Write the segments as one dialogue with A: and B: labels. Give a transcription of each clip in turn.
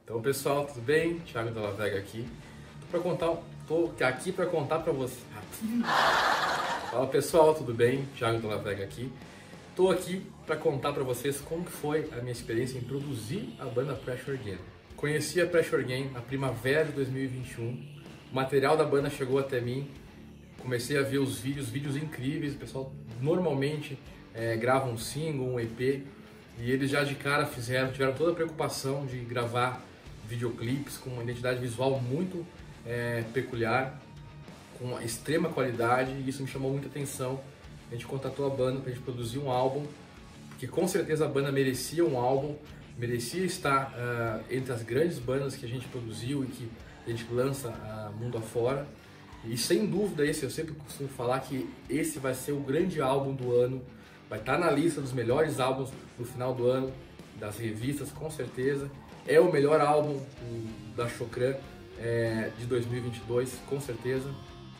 A: Então, pessoal, tudo bem? Thiago Della Vega aqui. Tô aqui para contar para você. Fala, pessoal, tudo bem? Thiago Della Vega aqui. Tô aqui para contar para vocês como foi a minha experiência em produzir a banda Pressure Again. Conheci a Pressure Again na primavera de 2021. O material da banda chegou até mim. Comecei a ver os vídeos incríveis. O pessoal normalmente grava um single, um EP, e eles já de cara tiveram toda a preocupação de gravar videoclipes com uma identidade visual muito peculiar, com uma extrema qualidade, e isso me chamou muita atenção. A gente contatou a banda para a gente produzir um álbum, porque com certeza a banda merecia um álbum, merecia estar entre as grandes bandas que a gente produziu e que a gente lança mundo afora. E sem dúvida eu sempre costumo falar que esse vai ser o grande álbum do ano, vai estar na lista dos melhores álbuns no final do ano, das revistas, com certeza. É o melhor álbum da Chokran de 2022, com certeza.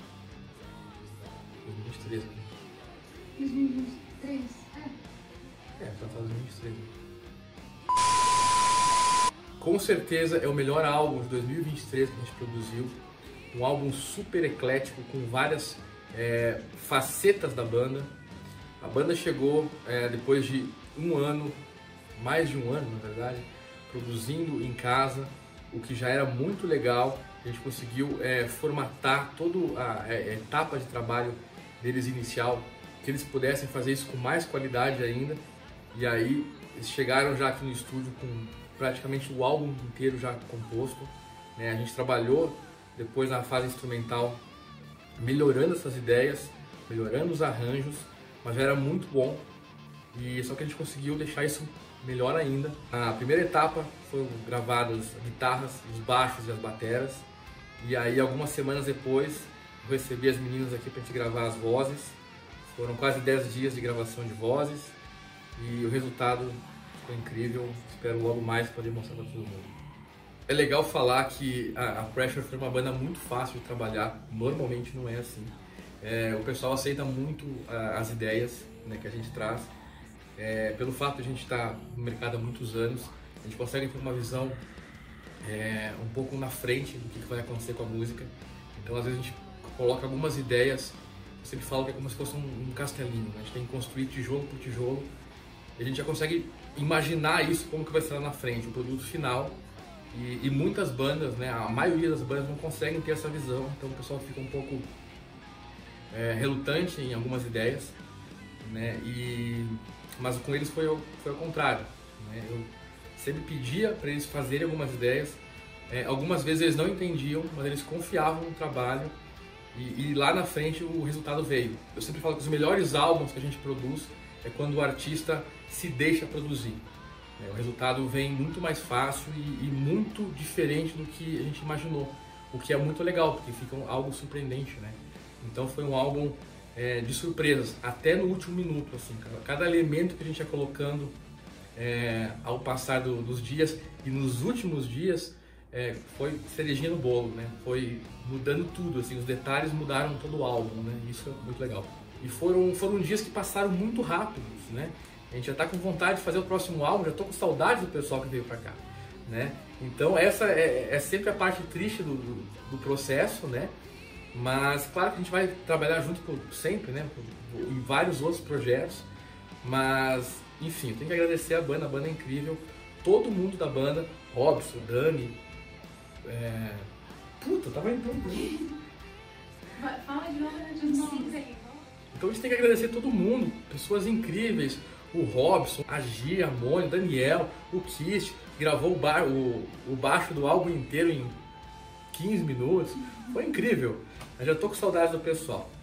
A: 2023.
B: 2023,
A: tá 2023. Com certeza é o melhor álbum de 2023 que a gente produziu. Um álbum super eclético, com várias facetas da banda. A banda chegou depois de um ano, mais de um ano na verdade, produzindo em casa, o que já era muito legal. A gente conseguiu formatar toda a etapa de trabalho deles inicial, que eles pudessem fazer isso com mais qualidade ainda. E aí eles chegaram já aqui no estúdio com praticamente o álbum inteiro já composto, né? A gente trabalhou depois na fase instrumental, melhorando essas ideias, melhorando os arranjos, mas já era muito bom, e só que a gente conseguiu deixar isso melhor ainda. Na primeira etapa foram gravadas as guitarras, os baixos e as bateras, e aí algumas semanas depois eu recebi as meninas aqui pra gente gravar as vozes. Foram quase 10 dias de gravação de vozes e o resultado ficou incrível. Espero logo mais poder mostrar para todo mundo. É legal falar que a Pressure foi uma banda muito fácil de trabalhar, normalmente não é assim. O pessoal aceita muito as ideias, né, que a gente traz. Pelo fato de a gente estar no mercado há muitos anos, a gente consegue ter uma visão um pouco na frente do que vai acontecer com a música. Então às vezes a gente coloca algumas ideias, eu sempre falo que é como se fosse um castelinho, né? A gente tem que construir tijolo por tijolo, e a gente já consegue imaginar isso, como que vai ser lá na frente, o produto final. E muitas bandas, né, a maioria das bandas não conseguem ter essa visão, então o pessoal fica um pouco relutante em algumas ideias, né, mas com eles foi ao contrário, né? Eu sempre pedia para eles fazerem algumas ideias, algumas vezes eles não entendiam, mas eles confiavam no trabalho, e lá na frente o resultado veio. Eu sempre falo que os melhores álbuns que a gente produz é quando o artista se deixa produzir. O resultado vem muito mais fácil e muito diferente do que a gente imaginou, o que é muito legal, porque fica algo surpreendente, né? Então foi um álbum de surpresas, até no último minuto, assim, cada elemento que a gente ia colocando ao passar dos dias, e nos últimos dias foi cerejinha no bolo, né? Foi mudando tudo, assim, os detalhes mudaram todo o álbum, né? Isso é muito legal. E foram dias que passaram muito rápidos, né? A gente já está com vontade de fazer o próximo álbum, já estou com saudade do pessoal que veio para cá, né? Então essa é sempre a parte triste do processo, né? Mas claro que a gente vai trabalhar junto sempre, né? Em vários outros projetos, mas enfim, eu tenho que agradecer a banda é incrível, todo mundo da banda, Robson, Dani, puta, tava entrando.
B: Fala de novo, né, dos nomes aí.
A: Então a gente tem que agradecer todo mundo, pessoas incríveis. O Robson, a Gia, a Mônica, o Daniel, o Kist, que gravou o baixo do álbum inteiro em 15 minutos. Foi incrível. Eu já tô com saudade do pessoal.